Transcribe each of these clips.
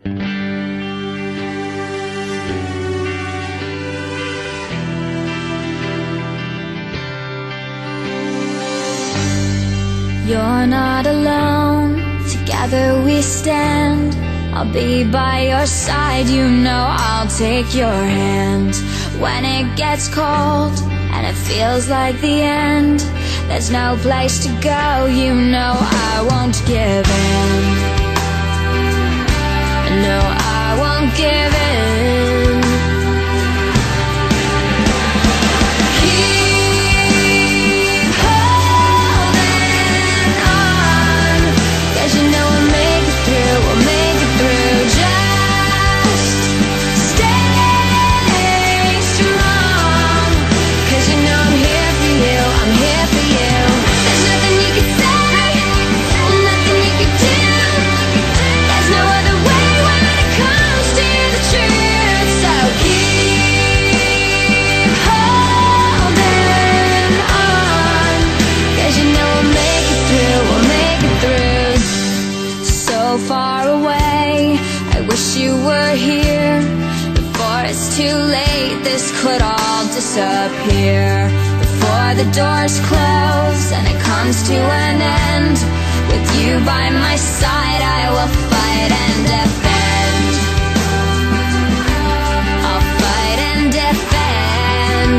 You're not alone, together we stand. I'll be by your side, you know I'll take your hand. When it gets cold and it feels like the end, there's no place to go, you know I won't give in. No, I won't give in. Keep holding on, 'cause you know we'll make it through, we'll make it through. Just stay strong, 'cause you know I'm here for you, I'm here for you. There's nothing you can say, nothing you can do. There's no other way when it comes to the truth. So keep holding on, 'cause you know we'll make it through, we'll make it through. So far away, I wish you were here. Before it's too late, this could all disappear. Before the doors close and it comes to an end, with you by my side I will fight and defend. I'll fight and defend.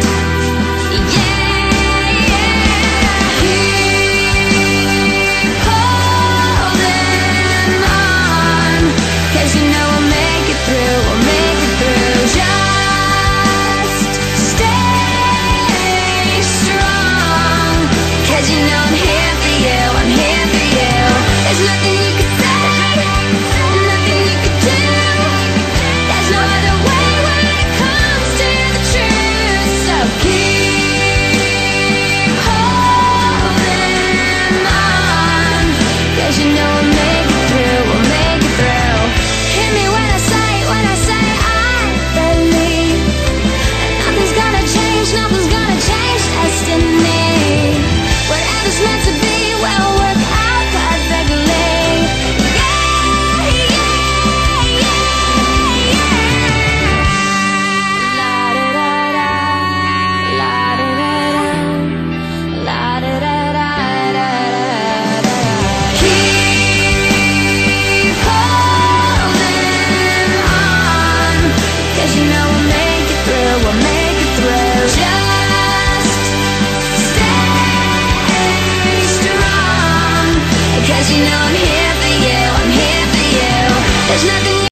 Yeah, yeah. Keep holding on, 'cause you know we'll make it through, we'll make it through. Just stay strong, 'cause you know I'm here for you, I'm here for you. There's nothing you can say, nothing you can do. There's no other way when it comes to the truth. So keep holding on, 'cause you know we'll make it through, we'll make it through. Hear me when I say I believe. And nothing's gonna change, nothing's gonna change destiny. Whatever's meant to be will work out perfectly. Yeah, yeah, yeah, yeah. La da da da, la da da da, la da da da da da. Keep holding on, 'cause you know we'll make it through, we'll make it through. Just stay strong, 'cause you know I'm here for you, I'm here for you. There's nothing